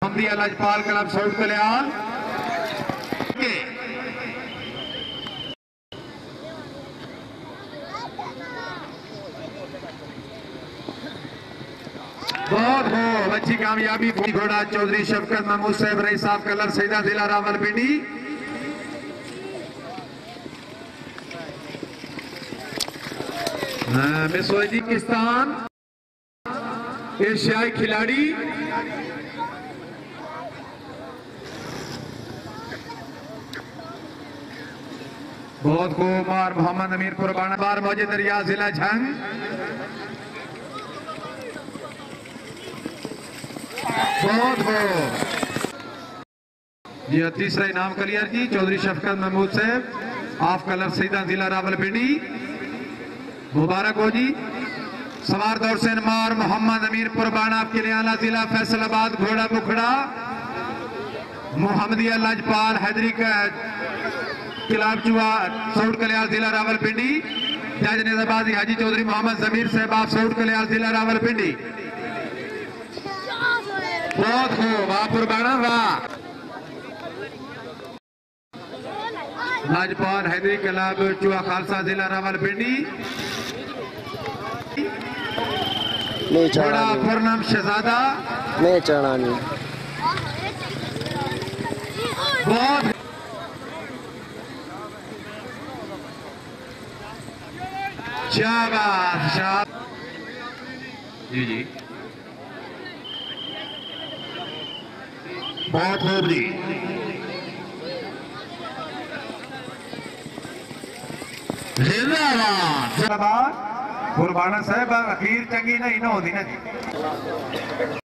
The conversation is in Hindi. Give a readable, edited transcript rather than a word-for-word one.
हमदिया लजपाल क्लब साउथ कल्याण बहुत हो अच्छी कामयाबी घोड़ा चौधरी शफकत महमूद साहब रईस साहब कलर सैदा जिला रावलपिंडी। मिस उज्बेकिस्तान एशियाई खिलाड़ी बहुत को मार मोहम्मद अमीरपुर बार मौजे दरिया जिला झंग बहुत हो जी। तीसरा इनाम क्लियर जी चौधरी शफकत महमूद साहब ऑफ कलर सईदा जिला रावलपिंडी मुबारक हो जी। सवार दौर से मार मोहम्मद अमीरपुर बाणा आपके लिए आला जिला फैसलाबाद घोड़ा मुखड़ा मोहम्मदिया लजपाल हैदरी का किलाब चुआ साउथ कल्याण जिला रावलपिंडी। जज नेजाबाजी हाजी चौधरी मोहम्मद जमीर साहब आप साउथ कल्याण जिला रावलपिंडी। बहुत खूब वाहपुर बाणा वाह लजपाल हैदरी क्लब चुआ खालसा जिला रावलपिंडी। घोड़ा पूर्णम शहजादा नहीं चढ़ा नहीं बहुत शाबाश जी जी बहुत खूब जी। जिंदाबाद गुरबाना साहब अखीर चंगी नहीं ना होती ना जी।